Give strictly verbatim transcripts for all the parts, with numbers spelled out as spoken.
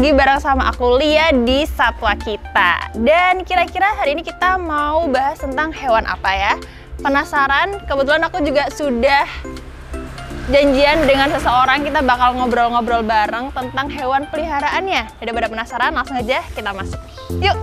lagi bareng sama aku Lia di Satwa Kita. Dan kira-kira hari ini kita mau bahas tentang hewan apa ya? Penasaran? Kebetulan aku juga sudah janjian dengan seseorang, kita bakal ngobrol-ngobrol bareng tentang hewan peliharaannya. Daripada penasaran, langsung aja kita masuk. Yuk!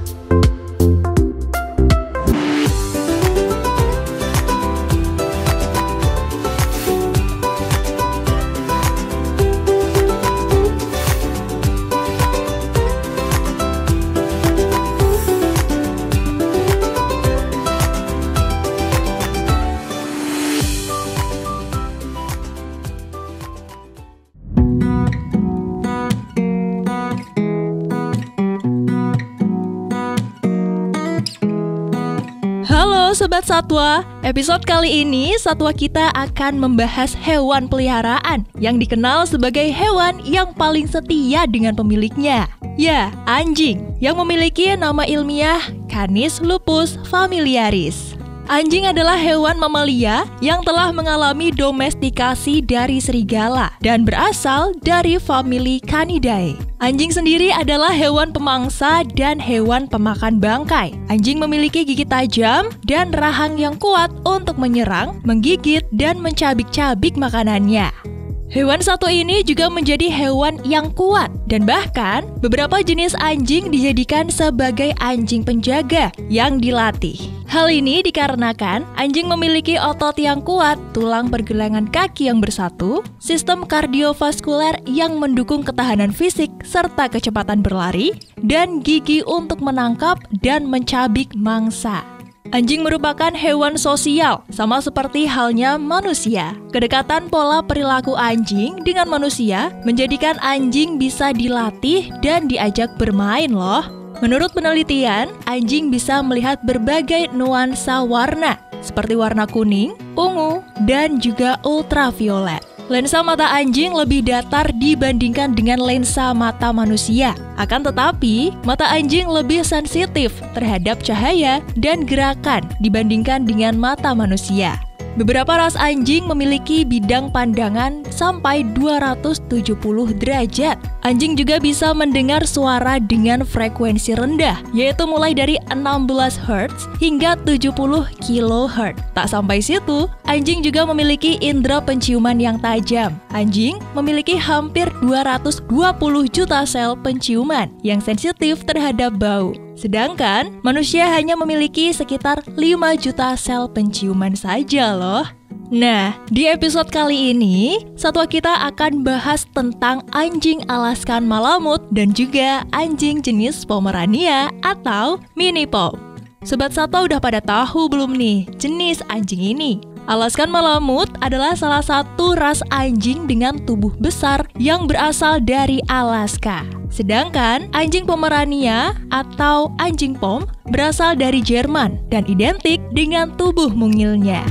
Sobat Satwa, episode kali ini Satwa Kita akan membahas hewan peliharaan yang dikenal sebagai hewan yang paling setia dengan pemiliknya. Ya, anjing yang memiliki nama ilmiah Canis lupus familiaris. Anjing adalah hewan mamalia yang telah mengalami domestikasi dari serigala dan berasal dari famili Canidae. Anjing sendiri adalah hewan pemangsa dan hewan pemakan bangkai. Anjing memiliki gigi tajam dan rahang yang kuat untuk menyerang, menggigit, dan mencabik-cabik makanannya. Hewan satu ini juga menjadi hewan yang kuat, dan bahkan beberapa jenis anjing dijadikan sebagai anjing penjaga yang dilatih. Hal ini dikarenakan anjing memiliki otot yang kuat, tulang pergelangan kaki yang bersatu, sistem kardiovaskuler yang mendukung ketahanan fisik serta kecepatan berlari, dan gigi untuk menangkap dan mencabik mangsa. Anjing merupakan hewan sosial, sama seperti halnya manusia. Kedekatan pola perilaku anjing dengan manusia menjadikan anjing bisa dilatih dan diajak bermain loh. Menurut penelitian, anjing bisa melihat berbagai nuansa warna, seperti warna kuning, ungu, dan juga ultraviolet. Lensa mata anjing lebih datar dibandingkan dengan lensa mata manusia. Akan tetapi, mata anjing lebih sensitif terhadap cahaya dan gerakan dibandingkan dengan mata manusia. Beberapa ras anjing memiliki bidang pandangan sampai dua ratus tujuh puluh derajat. Anjing juga bisa mendengar suara dengan frekuensi rendah, yaitu mulai dari enam belas hertz hingga tujuh puluh kilohertz. Tak sampai situ, anjing juga memiliki indera penciuman yang tajam. Anjing memiliki hampir dua ratus dua puluh juta sel penciuman yang sensitif terhadap bau. Sedangkan manusia hanya memiliki sekitar lima juta sel penciuman saja loh. Nah, di episode kali ini, Satwa Kita akan bahas tentang anjing Alaskan Malamute dan juga anjing jenis Pomerania atau Mini Pom. Sobat Satwa udah pada tahu belum nih jenis anjing ini? Alaskan Malamute adalah salah satu ras anjing dengan tubuh besar yang berasal dari Alaska. Sedangkan anjing Pomerania atau anjing Pom berasal dari Jerman dan identik dengan tubuh mungilnya.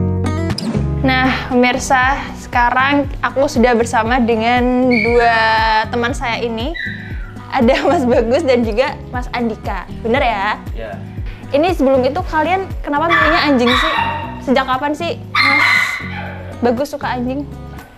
Nah, pemirsa, sekarang aku sudah bersama dengan dua teman saya ini. Ada Mas Bagus dan juga Mas Andika. Bener ya? Iya. Ini sebelum itu kalian kenapa milihnya anjing sih? Sejak kapan sih Mas Bagus suka anjing?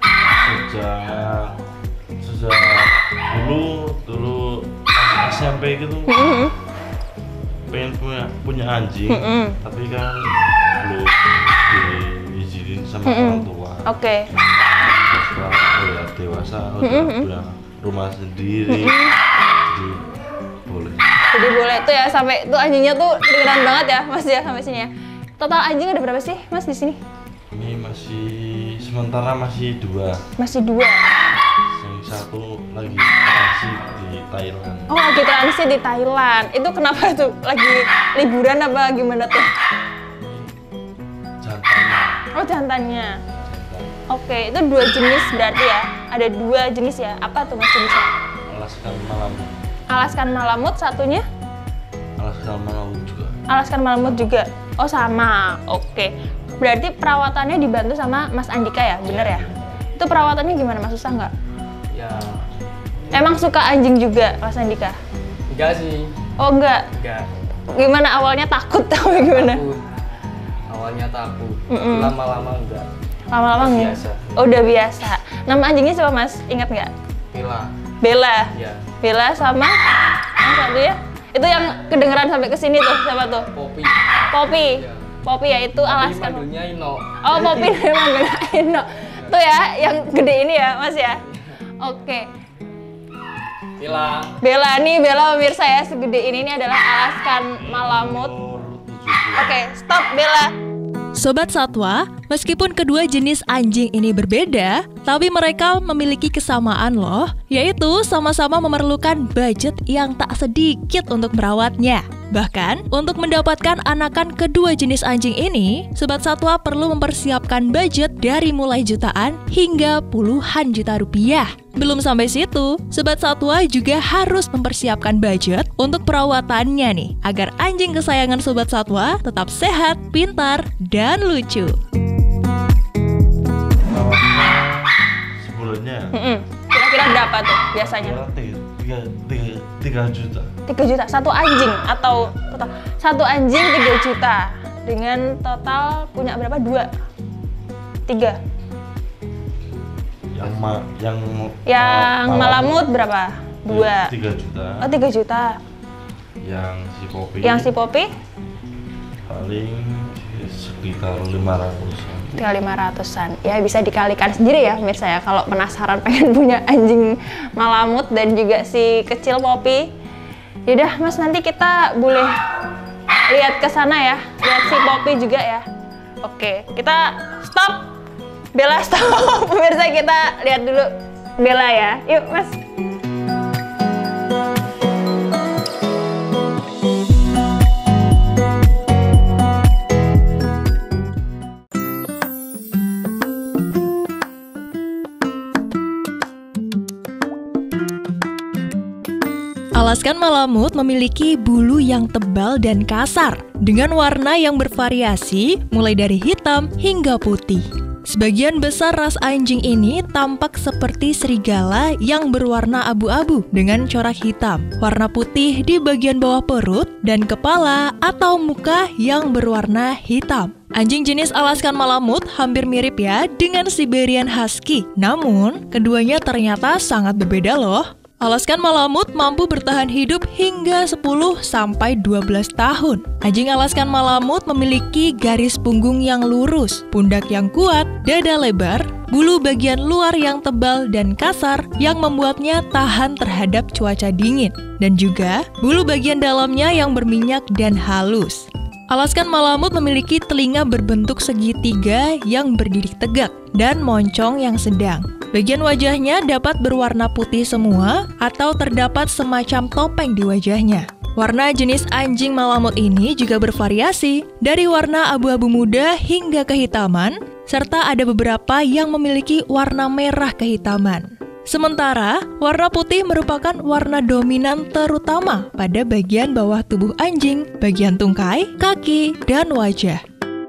Sejak sejak dulu dulu pas S M P gitu, mm-hmm. pengen punya punya anjing, mm-hmm. tapi kan belum diizinin sama mm-hmm. orang tua. Oke. Okay. Setelah udah dewasa, udah mm-hmm. punya rumah sendiri, mm-hmm. jadi boleh. Jadi boleh tuh ya, sampai tuh anjingnya tuh kedengeran banget ya Mas ya sampai sini ya. Total anjing ada berapa sih Mas di sini? Ini masih sementara masih dua. Masih dua. Yang satu lagi transit di Thailand. Oh, lagi transit di Thailand. Itu kenapa tuh? Lagi liburan apa gimana tuh? Jantannya. Oh, jantannya. Jantan. Oke, itu dua jenis berarti ya? Ada dua jenis ya? Apa tuh Mas jenisnya? Alaskan Malamute. Alaskan Malamute satunya? Alaskan Malamute juga. Alaskan Malamute juga. Oh, sama. Oke. Berarti perawatannya dibantu sama Mas Andika ya? Bener ya? Itu perawatannya gimana Mas? Susah nggak? Ya. Emang suka anjing juga Mas Andika? Enggak sih. Oh, enggak? Enggak. Gimana awalnya takut atau gimana? Takut. Awalnya takut. Mm-mm. Lama-lama enggak. Lama-lama Udah nggak? biasa. Oh, udah biasa. Nama anjingnya siapa Mas? Ingat nggak? Bella. Bella. Iya. Bella sama yang satu ya. Itu yang kedengeran sampai ke sini tuh siapa tuh? Poppy. Poppy. Iya. Poppy ya itu Tapi Alaskan. manggilnya Ino. Oh, Poppy manggilnya Ino. Tuh ya, yang gede ini ya, Mas ya. Oke. Bella. Bella nih, Bella pemirsa ya, segede ini ini adalah Alaskan Malamute. Umur tujuh bulan. Oke, stop Bella. Sobat Satwa, meskipun kedua jenis anjing ini berbeda, tapi mereka memiliki kesamaan loh, yaitu sama-sama memerlukan budget yang tak sedikit untuk merawatnya. Bahkan, untuk mendapatkan anakan kedua jenis anjing ini, Sobat Satwa perlu mempersiapkan budget dari mulai jutaan hingga puluhan juta rupiah. Belum sampai situ, Sobat Satwa juga harus mempersiapkan budget untuk perawatannya nih, agar anjing kesayangan Sobat Satwa tetap sehat, pintar, dan lucu. Sebulannya Mm-mm. Kira-kira berapa tuh biasanya? tiga, tiga, tiga juta. tiga juta satu anjing atau total satu anjing tiga juta dengan total punya berapa? Dua, tiga. Yang ma yang Yang ma- Malamute berapa? Dua. tiga juta. Oh, tiga juta. Yang si Poppy Yang si Poppy paling sekitar lima ratusan. tinggal lima ratusan. Ya bisa dikalikan sendiri ya pemirsa ya kalau penasaran pengen punya anjing Malamute dan juga si kecil Poppy. Yaudah Mas, nanti kita boleh lihat ke sana ya, lihat si Poppy juga ya. Oke, kita stop. Bella stop. Pemirsa kita lihat dulu Bella ya. Yuk Mas. Alaskan Malamute memiliki bulu yang tebal dan kasar, dengan warna yang bervariasi mulai dari hitam hingga putih. Sebagian besar ras anjing ini tampak seperti serigala yang berwarna abu-abu dengan corak hitam, warna putih di bagian bawah perut, dan kepala atau muka yang berwarna hitam. Anjing jenis Alaskan Malamute hampir mirip ya dengan Siberian Husky, namun keduanya ternyata sangat berbeda loh. Alaskan Malamute mampu bertahan hidup hingga sepuluh sampai dua belas tahun. Anjing Alaskan Malamute memiliki garis punggung yang lurus, pundak yang kuat, dada lebar, bulu bagian luar yang tebal dan kasar yang membuatnya tahan terhadap cuaca dingin, dan juga bulu bagian dalamnya yang berminyak dan halus. Alaskan Malamute memiliki telinga berbentuk segitiga yang berdiri tegak dan moncong yang sedang. Bagian wajahnya dapat berwarna putih semua atau terdapat semacam topeng di wajahnya. Warna jenis anjing Malamute ini juga bervariasi dari warna abu-abu muda hingga kehitaman, serta ada beberapa yang memiliki warna merah kehitaman. Sementara, warna putih merupakan warna dominan terutama pada bagian bawah tubuh anjing, bagian tungkai, kaki, dan wajah.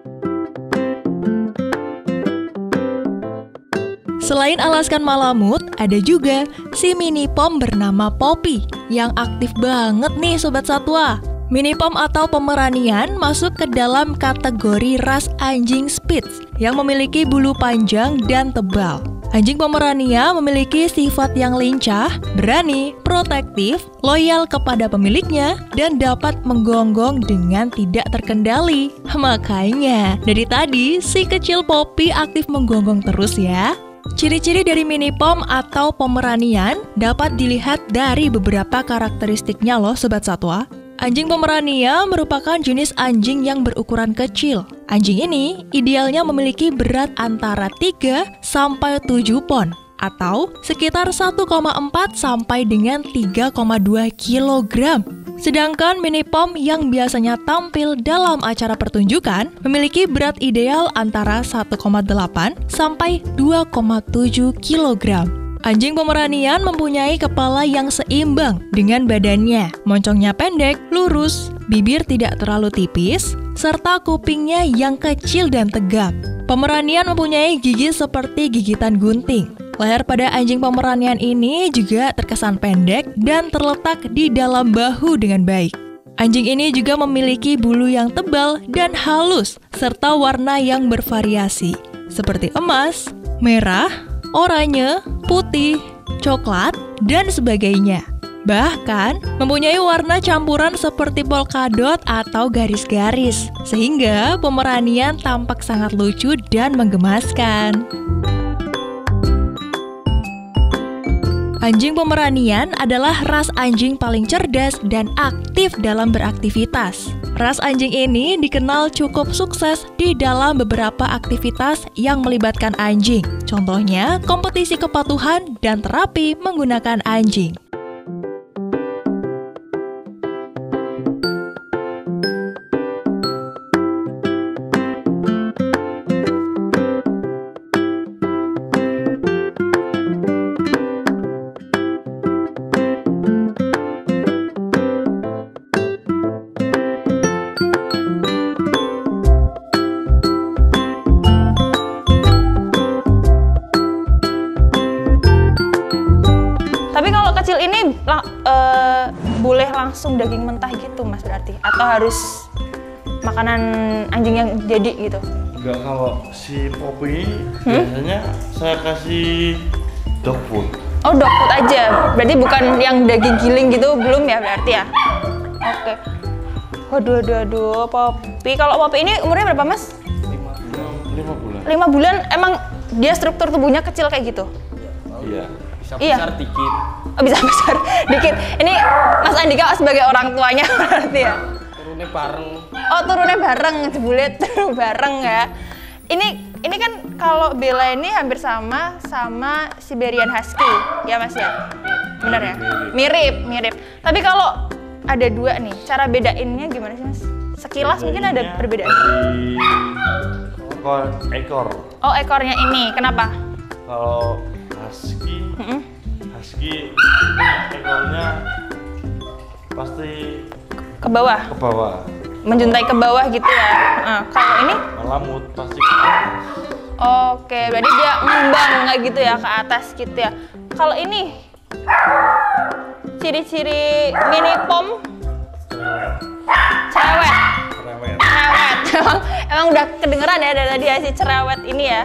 Selain Alaskan Malamute, ada juga si mini pom bernama Poppy yang aktif banget nih Sobat Satwa. Mini pom atau Pomeranian masuk ke dalam kategori ras anjing Spitz yang memiliki bulu panjang dan tebal. Anjing Pomerania memiliki sifat yang lincah, berani, protektif, loyal kepada pemiliknya, dan dapat menggonggong dengan tidak terkendali. Makanya, dari tadi si kecil Poppy aktif menggonggong terus ya. Ciri-ciri dari mini pom atau Pomeranian dapat dilihat dari beberapa karakteristiknya loh Sobat Satwa. Anjing Pomerania merupakan jenis anjing yang berukuran kecil. Anjing ini idealnya memiliki berat antara tiga sampai tujuh pon atau sekitar satu koma empat sampai dengan tiga koma dua kilogram. Sedangkan mini pom yang biasanya tampil dalam acara pertunjukan memiliki berat ideal antara satu koma delapan sampai dua koma tujuh kilogram. Anjing Pomeranian mempunyai kepala yang seimbang dengan badannya. Moncongnya pendek, lurus, bibir tidak terlalu tipis, serta kupingnya yang kecil dan tegap. Pomeranian mempunyai gigi seperti gigitan gunting. Leher pada anjing Pomeranian ini juga terkesan pendek dan terletak di dalam bahu dengan baik. Anjing ini juga memiliki bulu yang tebal dan halus, serta warna yang bervariasi, seperti emas, merah, oranye, putih, coklat, dan sebagainya. Bahkan mempunyai warna campuran seperti polkadot atau garis-garis, sehingga pemeranian tampak sangat lucu dan menggemaskan. Anjing Pomeranian adalah ras anjing paling cerdas dan aktif dalam beraktivitas. Ras anjing ini dikenal cukup sukses di dalam beberapa aktivitas yang melibatkan anjing. Contohnya, kompetisi kepatuhan dan terapi menggunakan anjing. Kecil ini lang, uh, boleh langsung daging mentah gitu mas berarti? Atau harus makanan anjing yang jadi gitu? Enggak, kalau si Poppy hmm? biasanya saya kasih dog food. Oh dog food aja? Berarti bukan yang daging giling gitu belum ya berarti ya? Oke. Waduh, waduh, waduh, Poppy. Kalau Poppy ini umurnya berapa mas? Lima, lima bulan. Lima bulan, emang dia struktur tubuhnya kecil kayak gitu? Iya. Bisa Iya. besar dikit. Oh, bisa besar dikit. Ini Mas Andika sebagai orang tuanya berarti ya? Turunnya bareng. Oh, turunnya bareng, jebule turun bareng ya. Ini ini kan kalau Bella ini hampir sama sama Siberian Husky, ya Mas ya? Benar ya? Mirip, mirip. Tapi kalau ada dua nih, cara bedainnya gimana sih Mas? Sekilas mungkin ada perbedaan. Di ekor, ekor. Oh, ekornya ini. Kenapa? Kalau Husky, Mm-mm. Husky ekornya pasti Ke bawah, ke bawah. menjuntai ke bawah gitu ya. Nah, kalau ini? Malamut pasti ke atas. Oke, berarti dia ngembang nggak gitu ya ke atas gitu ya. Kalau ini ciri-ciri mini pom cerewet, Cerewet. cerewet. Emang, emang udah kedengeran ya dari tadi ya si cerewet ini ya.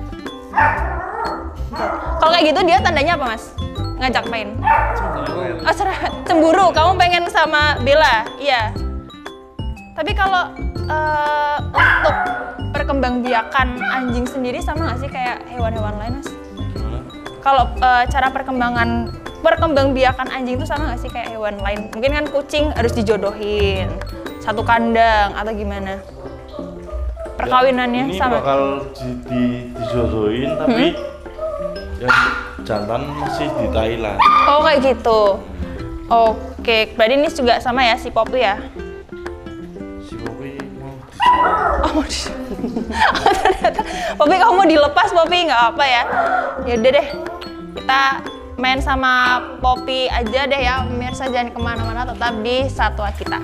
Kalau kayak gitu dia tandanya apa mas? Ngajak main? Cerewet. Oh cerewet, cemburu. Kamu pengen sama Bella? Iya. Tapi kalau uh, untuk perkembangbiakan anjing sendiri sama nggak sih kayak hewan-hewan lain mas? Gimana? Kalau uh, cara perkembangan perkembangbiakan anjing itu sama nggak sih kayak hewan lain? Mungkin kan kucing harus dijodohin satu kandang atau gimana? Perkawinannya ini sama? bakal di, di, dijodohin tapi Hmm? yang jantan masih di Thailand. Oh kayak gitu. Oke, berarti ini juga sama ya si Poppy ya? Si Poppy mau Oh mau di... oh, ternyata Poppy kamu mau dilepas Poppy nggak apa ya? Yaudah deh, kita main sama Poppy aja deh ya, pemirsa jangan kemana-mana, tetap di Satwa Kita.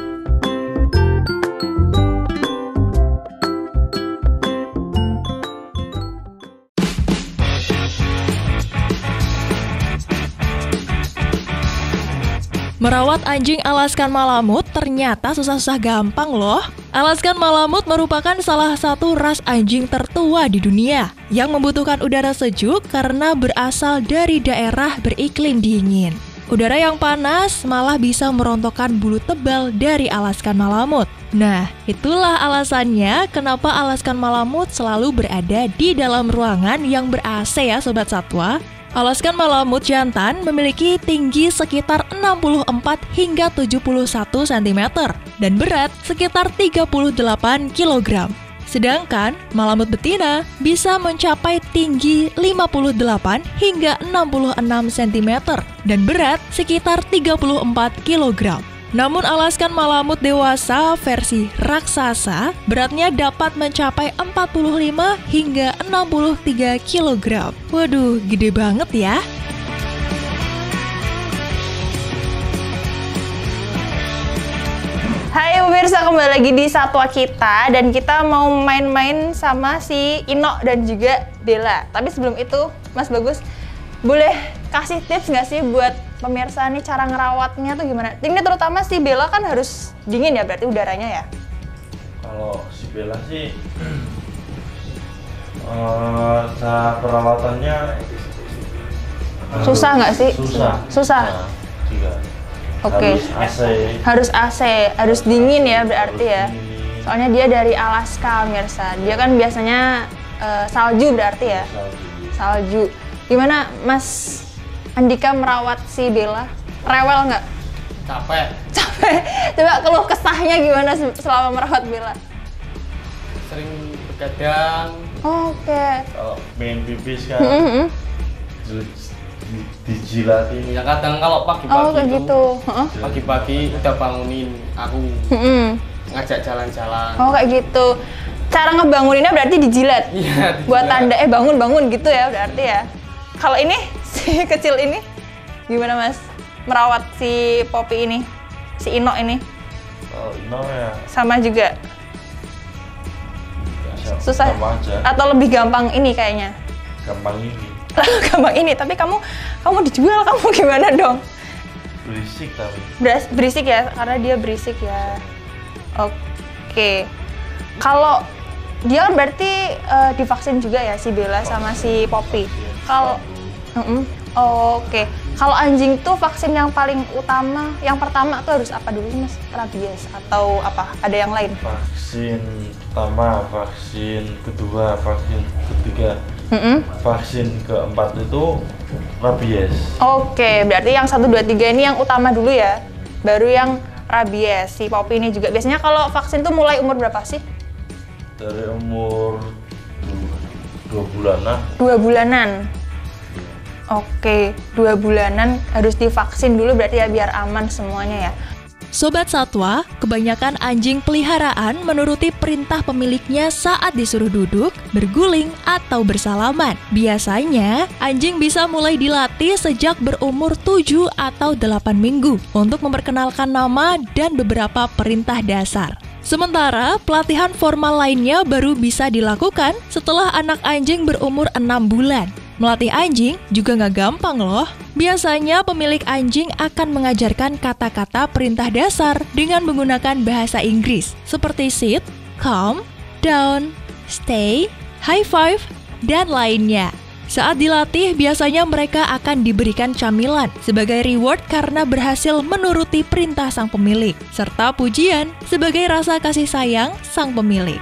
Merawat anjing Alaskan Malamut ternyata susah-susah gampang loh. Alaskan Malamut merupakan salah satu ras anjing tertua di dunia yang membutuhkan udara sejuk karena berasal dari daerah beriklim dingin. Udara yang panas malah bisa merontokkan bulu tebal dari Alaskan Malamut. Nah, itulah alasannya kenapa Alaskan Malamut selalu berada di dalam ruangan yang ber-A C ya Sobat Satwa. Alaskan Malamut jantan memiliki tinggi sekitar enam puluh empat hingga tujuh puluh satu sentimeter dan berat sekitar tiga puluh delapan kilogram. Sedangkan Malamut betina bisa mencapai tinggi lima puluh delapan hingga enam puluh enam sentimeter dan berat sekitar tiga puluh empat kilogram. Namun Alaskan Malamut dewasa versi raksasa beratnya dapat mencapai empat puluh lima hingga enam puluh tiga kilogram. Waduh, gede banget ya. Hai pemirsa, kembali lagi di Satwa Kita dan kita mau main-main sama si Ino dan juga Bella. Tapi sebelum itu, Mas Bagus, boleh kasih tips nggak sih buat pemirsa nih cara ngerawatnya tuh gimana? Ini terutama si Bella kan harus dingin ya berarti udaranya ya? Kalau si Bella sih uh, cara perawatannya Susah nggak sih? Susah. Susah. Nah, jika Oke. Harus A C. Harus A C, harus dingin ya berarti ya. Harus dingin. Soalnya dia dari Alaska, pemirsa. Dia kan biasanya uh, salju berarti ya. Salju. Salju. Gimana Mas Andika merawat si Bella? Rewel nggak? Capek. Capek. Coba keluh kesahnya gimana se- selama merawat Bella? Sering begadang. Oke. Kalau pengen pipis kan Mm-hmm. di- di- dijilatin. Ya kadang kalau pagi-pagi Oh kayak itu, gitu. Heeh. pagi-pagi udah bangunin aku, Mm-mm. ngajak jalan-jalan. Oh kayak gitu. Cara ngebanguninnya berarti dijilat. Iya. Buat dijilat. tanda eh bangun bangun gitu ya berarti ya. Kalau ini si kecil ini gimana Mas merawat si Poppy ini, si Ino ini Kalau Ino ya sama juga ya, susah sama aja. atau lebih gampang ini kayaknya? Gampang ini. Gampang ini tapi kamu kamu dijual kamu gimana dong? Berisik tapi. Beras- berisik ya karena dia berisik ya. Oke. Kalau dia kan berarti eh, divaksin juga ya si Bella sama si Poppy. Kalau Mm-mm. Oh, oke. Kalau anjing tuh vaksin yang paling utama, yang pertama tuh harus apa dulu sih Mas? Rabies atau apa? Ada yang lain? Vaksin pertama, vaksin kedua, vaksin ketiga, Mm-mm. vaksin keempat itu rabies. Oke, berarti yang satu, dua, tiga ini yang utama dulu ya. Baru yang rabies, si Poppy ini juga. Biasanya kalau vaksin tuh mulai umur berapa sih? Dari umur dua, dua bulanan. Dua bulanan. Oke, dua bulanan harus divaksin dulu berarti ya biar aman semuanya ya. Sobat Satwa, kebanyakan anjing peliharaan menuruti perintah pemiliknya saat disuruh duduk, berguling, atau bersalaman. Biasanya, anjing bisa mulai dilatih sejak berumur tujuh atau delapan minggu untuk memperkenalkan nama dan beberapa perintah dasar. Sementara, pelatihan formal lainnya baru bisa dilakukan setelah anak anjing berumur enam bulan. Melatih anjing juga nggak gampang loh. Biasanya pemilik anjing akan mengajarkan kata-kata perintah dasar dengan menggunakan bahasa Inggris seperti sit, calm, down, stay, high five, dan lainnya. Saat dilatih, biasanya mereka akan diberikan camilan sebagai reward karena berhasil menuruti perintah sang pemilik, serta pujian sebagai rasa kasih sayang sang pemilik.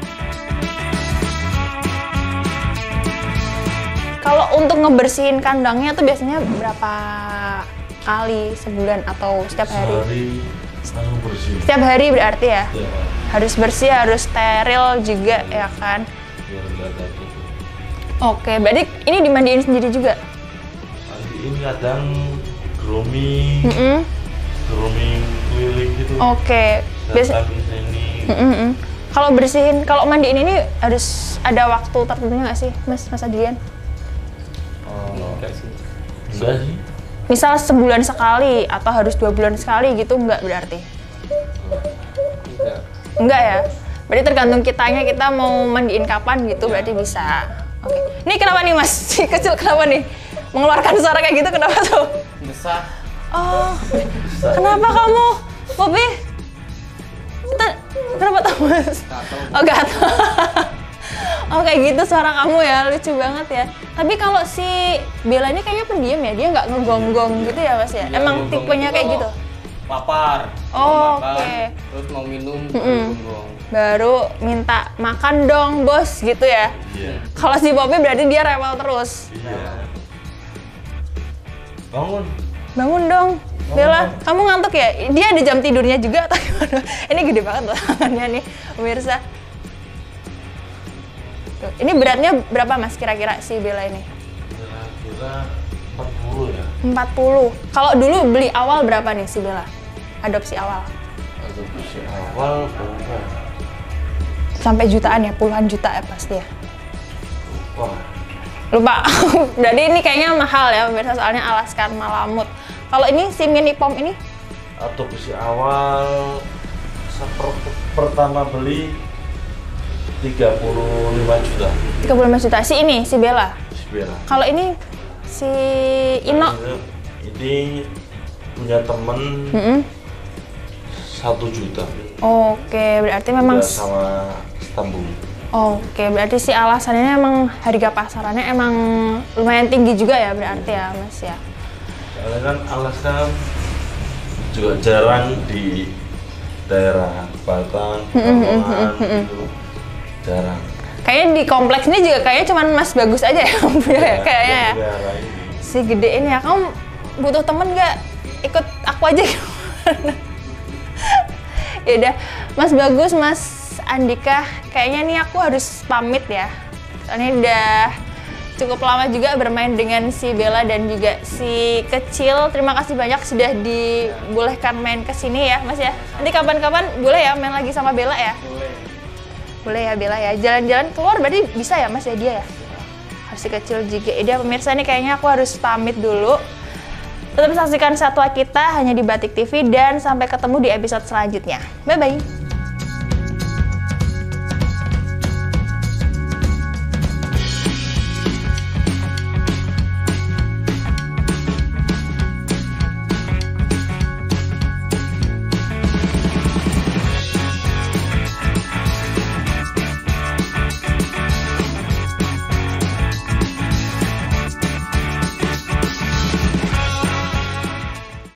Kalau untuk ngebersihin kandangnya tuh biasanya berapa kali sebulan atau setiap hari? Sehari langsung bersih. Setiap hari berarti ya? Ya, Harus bersih, harus steril juga ya kan? biar nggak ada kutu. Oke, berarti ini dimandiin sendiri juga? Nanti ini kadang grooming, Mm-mm. grooming keliling gitu. Oke, biasa. Datang ke sini. Mm-mm. Kalau bersihin, kalau mandiin ini harus ada waktu tertentunya nggak sih, Mas, Mas Adrian? Oh, Enggak sih. enggak sih. Misal sebulan sekali atau harus dua bulan sekali gitu nggak berarti? Enggak. Enggak ya? Berarti tergantung kitanya, kita mau mandiin kapan gitu berarti bisa. Oke. Ini kenapa nih Mas? Si kecil kenapa nih? Mengeluarkan suara kayak gitu kenapa tuh? Desah. Oh, kenapa kamu? Poppy? Kita- Kenapa tuh Mas? Gatel. Oh gatel. Oh kayak gitu suara kamu ya, lucu banget ya. Tapi kalau si Bella ini kayaknya pendiam ya, dia nggak ngegonggong gitu ya Mas ya? Iya, Emang gonggong tipenya itu kayak kalau gitu? Lapar. Oh, mau makan, oke. Terus mau minum, Mm-mm. gonggong. Baru minta makan dong bos gitu ya. Iya. Kalau si Poppy berarti dia rewel terus. Iya. Bangun. Bangun dong, Bella. Kamu ngantuk ya? Dia ada jam tidurnya juga atau gimana? Ini gede banget loh tangannya nih, pemirsa. Tuh, ini beratnya berapa Mas kira-kira si Bella ini? Kira-kira empat puluh ya. empat puluh. Kalau dulu beli awal berapa nih si Bella? Adopsi awal. Adopsi awal berapa? Sampai jutaan ya, puluhan juta ya pasti ya. Wah, Lupa. Jadi ini kayaknya mahal ya pemirsa, soalnya Alaskan Malamut. Kalau ini si mini pom ini adopsi awal seper pertama beli tiga puluh lima juta. tiga puluh lima juta. Si ini, si Bella. Si Bella. Kalau ini si Ino. Ini punya temen Mm-mm. satu juta. Oke, berarti memang Udah sama Stambul. Oke, berarti si alasannya emang harga pasarannya emang lumayan tinggi juga ya berarti ya Mas ya. Soalnya kan Alaska kan juga jarang di daerah Batang, Pekalongan gitu, jarang. Kayaknya di kompleks ini juga kayaknya cuman Mas Bagus aja ya, ya kayaknya ya. Pelihara ini. Si gede ini ya, kamu butuh temen nggak? Ikut aku aja. Ya udah, Mas Bagus, Mas Andika, kayaknya nih aku harus pamit ya. Soalnya udah cukup lama juga bermain dengan si Bella dan juga si kecil. Terima kasih banyak sudah dibolehkan main ke sini ya, Mas ya. Nanti kapan-kapan boleh ya main lagi sama Bella ya? Boleh. Boleh ya Bella ya. Jalan-jalan keluar berarti bisa ya Mas ya dia ya? Harus si kecil juga. Ya pemirsa nih kayaknya aku harus pamit dulu. Tetap saksikan Satwa Kita hanya di Batik T V dan sampai ketemu di episode selanjutnya. Bye-bye.